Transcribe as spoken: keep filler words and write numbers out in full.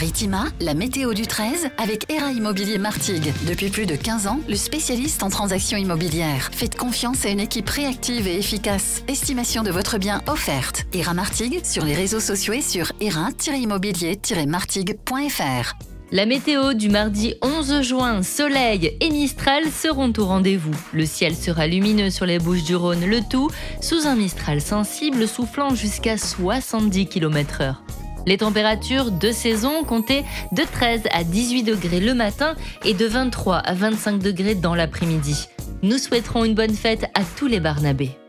Maritima, la météo du treize avec E R A Immobilier Martigues. Depuis plus de quinze ans, le spécialiste en transactions immobilières. Faites confiance à une équipe réactive et efficace. Estimation de votre bien offerte. E R A Martigues sur les réseaux sociaux et sur e r a tiret immobilier tiret martigues point f r. La météo du mardi onze juin, soleil et Mistral seront au rendez-vous. Le ciel sera lumineux sur les Bouches-du-Rhône, le tout sous un Mistral sensible soufflant jusqu'à soixante-dix kilomètres heure. Les températures de saison comptaient de treize à dix-huit degrés le matin et de vingt-trois à vingt-cinq degrés dans l'après-midi. Nous souhaiterons une bonne fête à tous les Barnabés.